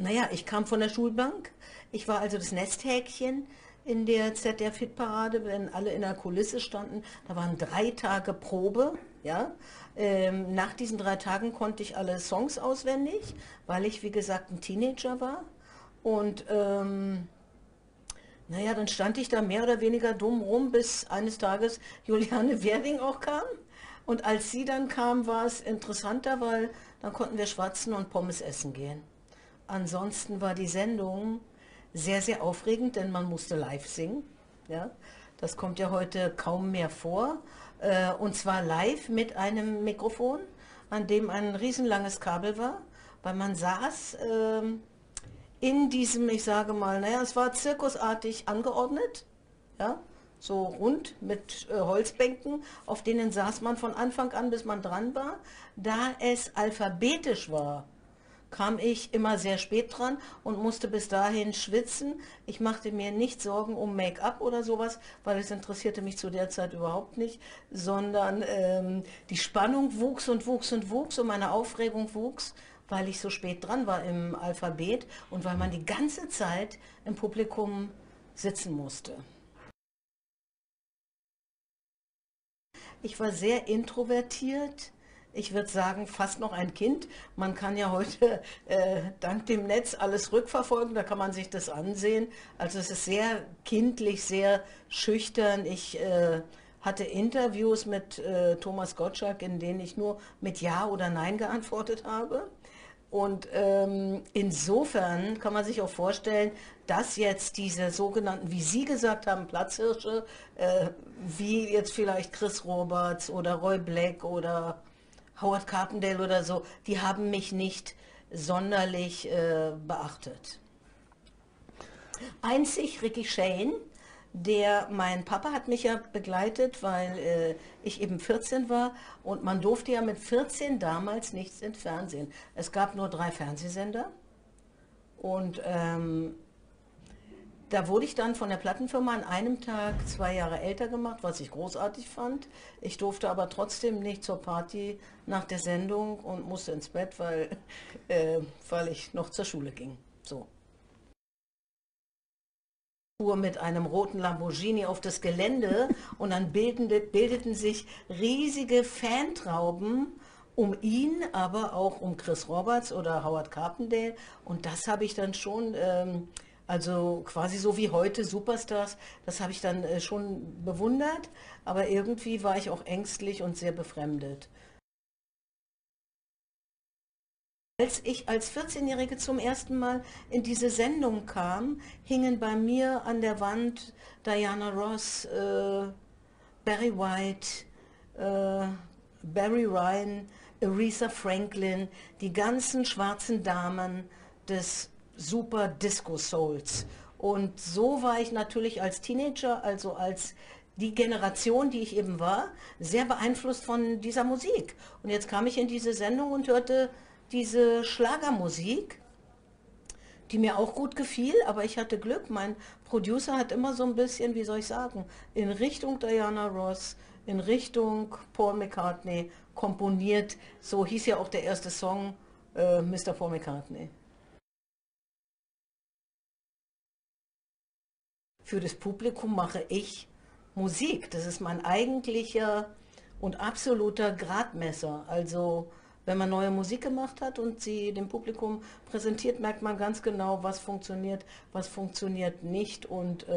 Naja, ich kam von der Schulbank. Ich war also das Nesthäkchen in der ZDF-Hitparade, wenn alle in der Kulisse standen. Da waren 3 Tage Probe. Ja? Nach diesen 3 Tagen konnte ich alle Songs auswendig, weil ich, wie gesagt, ein Teenager war. Und naja, dann stand ich da mehr oder weniger dumm rum, bis eines Tages Juliane Werding auch kam. Und als sie dann kam, war es interessanter, weil dann konnten wir schwatzen und Pommes essen gehen. Ansonsten war die Sendung sehr, sehr aufregend, denn man musste live singen. Ja? Das kommt ja heute kaum mehr vor. Und zwar live mit einem Mikrofon, an dem ein riesenlanges Kabel war, weil man saß in diesem, ich sage mal, naja, es war zirkusartig angeordnet, ja, so rund mit Holzbänken, auf denen saß man von Anfang an, bis man dran war. Da es alphabetisch war, kam ich immer sehr spät dran und musste bis dahin schwitzen. Ich machte mir nicht Sorgen um Make-up oder sowas, weil es interessierte mich zu der Zeit überhaupt nicht, sondern die Spannung wuchs und wuchs und wuchs und meine Aufregung wuchs, weil ich so spät dran war im Alphabet und weil man die ganze Zeit im Publikum sitzen musste. Ich war sehr introvertiert. Ich würde sagen, fast noch ein Kind. Man kann ja heute dank dem Netz alles rückverfolgen, da kann man sich das ansehen. Also es ist sehr kindlich, sehr schüchtern. Ich hatte Interviews mit Thomas Gottschalk, in denen ich nur mit Ja oder Nein geantwortet habe. Und insofern kann man sich auch vorstellen, dass jetzt diese sogenannten, wie Sie gesagt haben, Platzhirsche, wie jetzt vielleicht Chris Roberts oder Roy Black oder Howard Carpendale oder so, die haben mich nicht sonderlich beachtet. Einzig Ricky Shane, mein Papa hat mich ja begleitet, weil ich eben 14 war und man durfte ja mit 14 damals nichts ins Fernsehen. Es gab nur 3 Fernsehsender und da wurde ich dann von der Plattenfirma an einem Tag 2 Jahre älter gemacht, was ich großartig fand. Ich durfte aber trotzdem nicht zur Party nach der Sendung und musste ins Bett, weil ich noch zur Schule ging. So. Fuhr mit einem roten Lamborghini auf das Gelände und dann bildeten sich riesige Fantrauben um ihn, aber auch um Chris Roberts oder Howard Carpendale. Und das habe ich dann schon, also quasi so wie heute Superstars, das habe ich dann schon bewundert, aber irgendwie war ich auch ängstlich und sehr befremdet. Als ich als 14-Jährige zum ersten Mal in diese Sendung kam, hingen bei mir an der Wand Diana Ross, Barry White, äh, Barry Ryan, Aretha Franklin, die ganzen schwarzen Damen des Super Disco Souls. Und so war ich natürlich als Teenager, also als die Generation, die ich eben war, sehr beeinflusst von dieser Musik. Und jetzt kam ich in diese Sendung und hörte diese Schlagermusik, die mir auch gut gefiel, aber ich hatte Glück. Mein Producer hat immer so ein bisschen, wie soll ich sagen, in Richtung Diana Ross, in Richtung Paul McCartney komponiert. So hieß ja auch der erste Song, Mr. Paul McCartney. Für das Publikum mache ich Musik. Das ist mein eigentlicher und absoluter Gradmesser. Also wenn man neue Musik gemacht hat und sie dem Publikum präsentiert, merkt man ganz genau, was funktioniert nicht. Und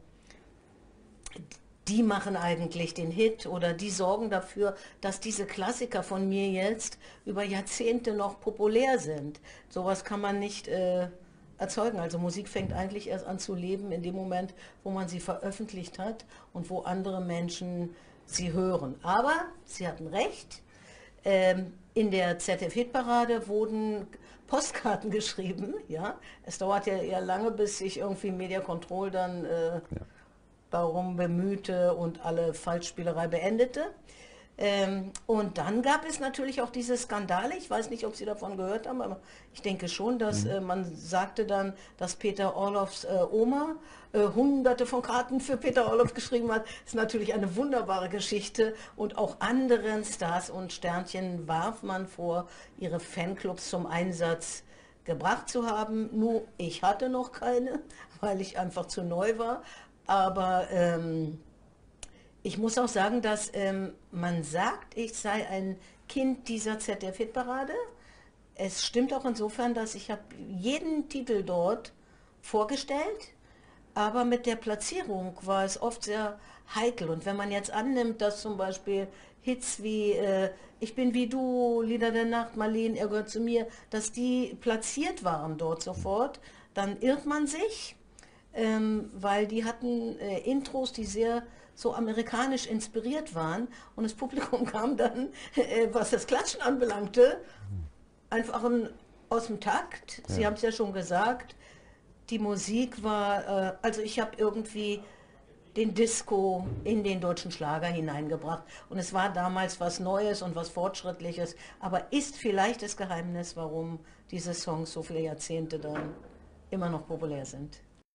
die machen eigentlich den Hit oder die sorgen dafür, dass diese Klassiker von mir jetzt über Jahrzehnte noch populär sind. Sowas kann man nicht erzeugen. Also Musik fängt eigentlich erst an zu leben in dem Moment, wo man sie veröffentlicht hat und wo andere Menschen sie hören. Aber Sie hatten recht, in der ZDF-Hitparade wurden Postkarten geschrieben. Ja? Es dauert ja eher lange, bis sich irgendwie Media Control dann darum bemühte und alle Falschspielerei beendete. Und dann gab es natürlich auch diese Skandale. Ich weiß nicht, ob Sie davon gehört haben, aber ich denke schon, dass man sagte dann, dass Peter Orloffs Oma hunderte von Karten für Peter Orloff geschrieben hat. Das ist natürlich eine wunderbare Geschichte. Und auch anderen Stars und Sternchen warf man vor, ihre Fanclubs zum Einsatz gebracht zu haben. Nur ich hatte noch keine, weil ich einfach zu neu war. Aber ich muss auch sagen, dass man sagt, ich sei ein Kind dieser ZDF-Hitparade. Es stimmt auch insofern, dass ich habe jeden Titel dort vorgestellt, aber mit der Platzierung war es oft sehr heikel. Und wenn man jetzt annimmt, dass zum Beispiel Hits wie Ich bin wie du, Lieder der Nacht, Marleen, er gehört zu mir, dass die platziert waren dort sofort, dann irrt man sich, weil die hatten Intros, die sehr so amerikanisch inspiriert waren und das Publikum kam dann, was das Klatschen anbelangte, einfach aus dem Takt. Sie haben es ja schon gesagt, die Musik war, also ich habe irgendwie den Disco in den deutschen Schlager hineingebracht. Und es war damals was Neues und was Fortschrittliches, aber ist vielleicht das Geheimnis, warum diese Songs so viele Jahrzehnte dann immer noch populär sind.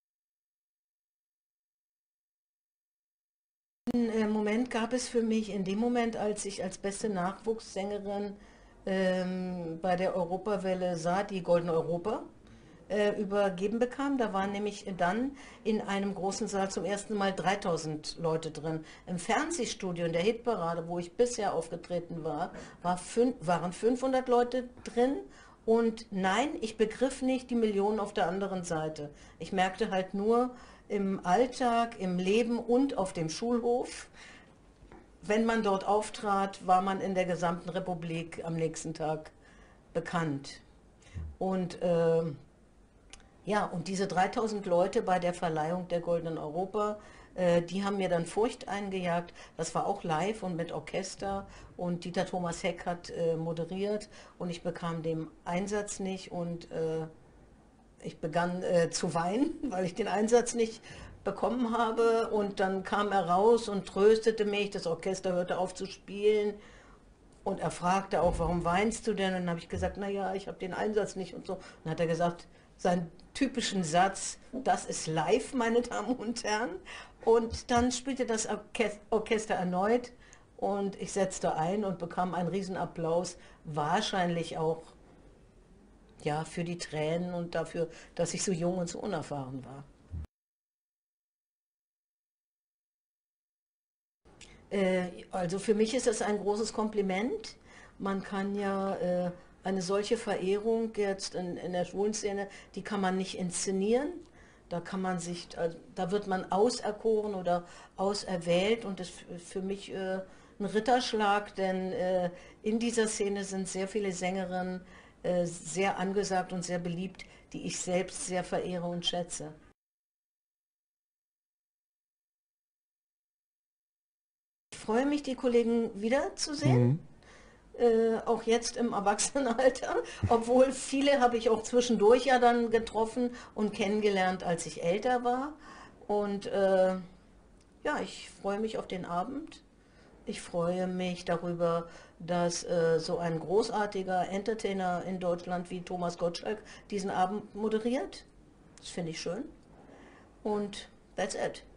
Einen Moment gab es für mich in dem Moment, als ich als beste Nachwuchssängerin bei der Europawelle sah, die Goldene Europa übergeben bekam. Da waren nämlich dann in einem großen Saal zum ersten Mal 3000 Leute drin. Im Fernsehstudio in der Hitparade, wo ich bisher aufgetreten war, waren 500 Leute drin. Und nein, ich begriff nicht die Millionen auf der anderen Seite. Ich merkte halt nur im Alltag, im Leben und auf dem Schulhof, wenn man dort auftrat, war man in der gesamten Republik am nächsten Tag bekannt. Und ja, und diese 3000 Leute bei der Verleihung der Goldenen Europa, die haben mir dann Furcht eingejagt. Das war auch live und mit Orchester und Dieter Thomas Heck hat moderiert und ich bekam den Einsatz nicht und ich begann zu weinen, weil ich den Einsatz nicht bekommen habe und dann kam er raus und tröstete mich, das Orchester hörte auf zu spielen und er fragte auch, warum weinst du denn? Und dann habe ich gesagt, naja, ich habe den Einsatz nicht und so. Und dann hat er gesagt, seinen typischen Satz, das ist live, meine Damen und Herren. Und dann spielte das Orchester erneut und ich setzte ein und bekam einen Riesenapplaus, wahrscheinlich auch ja, für die Tränen und dafür, dass ich so jung und so unerfahren war. Also für mich ist es ein großes Kompliment. Man kann ja eine solche Verehrung jetzt in der schwulen Szene, die kann man nicht inszenieren. Da kann man sich, da wird man auserkoren oder auserwählt und das ist für mich ein Ritterschlag, denn in dieser Szene sind sehr viele Sängerinnen sehr angesagt und sehr beliebt, die ich selbst sehr verehre und schätze. Ich freue mich, die Kollegen wiederzusehen. Mhm. Auch jetzt im Erwachsenenalter, obwohl viele habe ich auch zwischendurch ja dann getroffen und kennengelernt, als ich älter war. Und ja, ich freue mich auf den Abend. Ich freue mich darüber, dass so ein großartiger Entertainer in Deutschland wie Thomas Gottschalk diesen Abend moderiert. Das finde ich schön. Und that's it.